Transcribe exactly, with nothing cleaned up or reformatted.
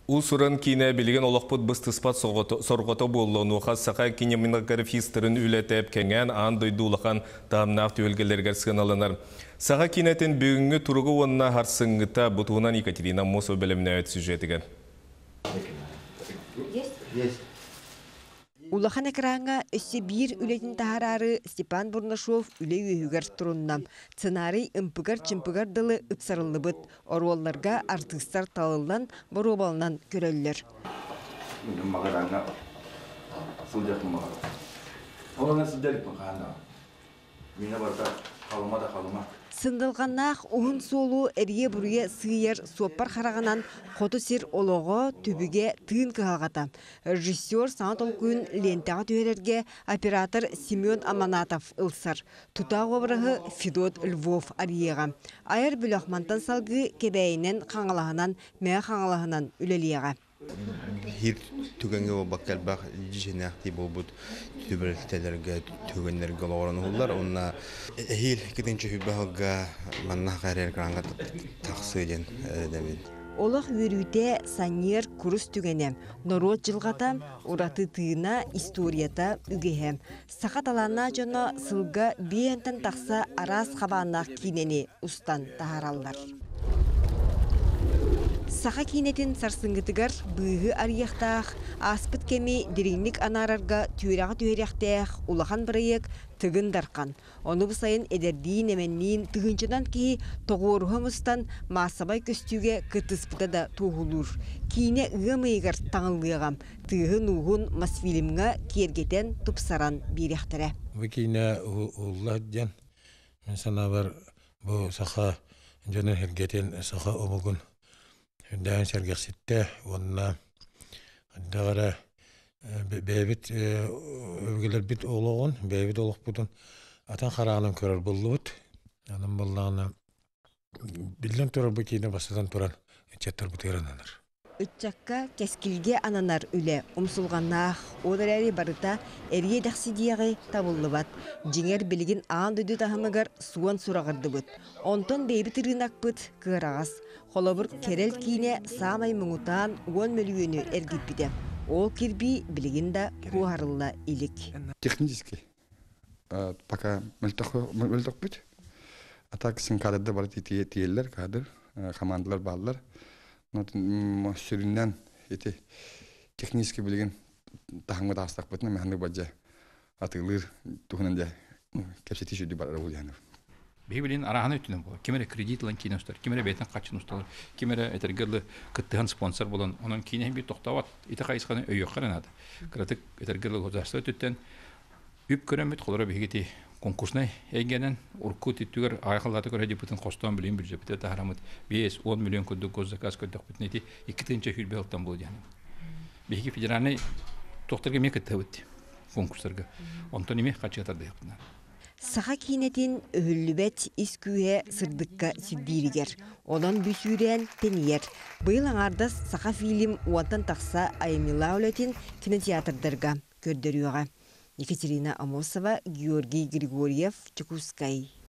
У суран кине билген олоқпыт быстыспат сорғото болуыну қасақа кинеминографистерін үлетеп кенген андойду улақан дамнақ түйелгелергер сығыналанар. Саға кинетін бүгінгі тұрғы онына харсыңғыта бұтуынан Екатерина Мосо бөліміне өт сюжетіген. Улахан экранга өсі бір үлетін тахарары Степан Бурнашов үлей үйігер тұрыннам. Сценарий ымпыгар-чымпыгар дылы ұпсарылы бұд. Оруалларға артыстар талылдан боробалынан көрелілер. Сындылғаннақ уын солу әрге бұрге сыйыр соппар қарағанан қоты сер олығы түбіге тыын кығалғата. Режиссер саңа толкуын лентаға түйелерге оператор Семен Аманатов ылсар. Тұтағы обырығы Федот Львов арияға. Айыр бүліқмантан салғы кебәйінен қаңылағынан, мәе қаңылағынан үлелияға. Хир түгенге о баккал бак жинакти болбут түбелтелерге түгенлерге лоран улар онна хил киденче хүбага манна карер гранга таксыден дебин Олық өрүте санер курус түгене норот жылғата ураты тыына историята үгеhem сақаталана жона сылга биентен такса арас хабанақ кинени устан тахаралдар. Саха кинетин сарсыңгытыгар быйы арияқтақ, аспыт кеми дереңлік анарарға түйрағы түйректеқ, улахан бірайек тыгын дарқан. Оны бұсайын әдердейін әменнейін тыгынчыдан кейі тоғырғымыстан масабай көстюге кытыспыта да туғылыр. Кейіне ұғымайығар таңылығам, тыгын ұғын масфилімға кергетен тұпсаран беректірі. Бұл кейіне ұлла ден, мен сана бар бұл саха жөнен хергетен саха омығын. Дән сәргәксетте, онна дағара бәйбіт өвгелер бит олығын, бәйбіт олық бұдын атын қарағынан көрір бұлды бұд. Аным бұлдағына білден тұрар бұд кейіне басыдан тұрар үтчеттар бұд ерананыр. Үтчакка кәскілге ананар үлі, ұмсылғаннақ, одар әрі барыта әрге дәқсидияғы табылды бат. Жеңер білген аң дөді тағымығар суан сұрағырды бұд. Онтон бейбіт ырынақ бұд кығырағас. Холобыр керел кейіне самай мұңытан он миллионы әргіп біді. Ол кербі білген да куарылла илік. Технически. Пока мүлтіқ бұд. Атак сен кадрда бар тиелер, кадр, командалар балылар. Сөріннен технически білген тағыңғы тағыстақ бұтына мәхінді баджа атығылыр тұғынында кәпсеті жүді бар ол яны. Бейбілін арағаны өттінен бұл. Кемері кредитлан кейін ұстар, кемері бәйтін қачын ұсталар, кемері әтергірлі күттіған спонсор болын. Оның кейінен бір тоқтауат, еті қайысқаны өйек қаранады. Кіратық әтергірлі ғозарсы өттіттен үп көрімет қолары бейгеті конкурсной эгенен уркут иттүгер айхалаты көрө депутатын костон билин бир жепте тахарамыт беш он миллион көдү көз заказ көдүк бүтнети экинчи хүлбелтан болду яны. Беги федеральный тохторга мекет табыт конкурстарга. Онтон эме качатар дайыптына. Саха кинетин өлүбет искүе сырдыкка сүддиригер. Онон бүсүрен теньер. Быйыл аңардас саха фильм уантан такса Аймила Олетин кинотеатрдарга көрдөрүгө. Екатерина Амосова, Георгий Григорьев, Чекускай.